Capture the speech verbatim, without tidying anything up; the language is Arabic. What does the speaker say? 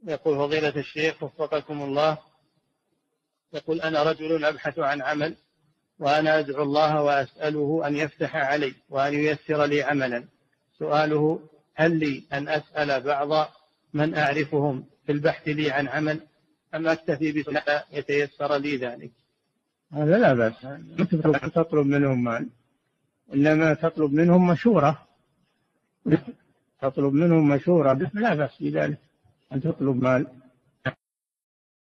يقول فضيلة الشيخ وفقكم الله، يقول أنا رجل أبحث عن عمل، وأنا أدعو الله وأسأله أن يفتح علي وأن ييسر لي عملا. سؤاله: هل لي أن أسأل بعض من أعرفهم في البحث لي عن عمل، أم أكتفي بسؤال يتيسر لي ذلك؟ هذا لا بأس، أن تطلب منهم مال، إنما تطلب منهم مشورة، تطلب منهم مشورة لا بأس بذلك أن تطلب مال.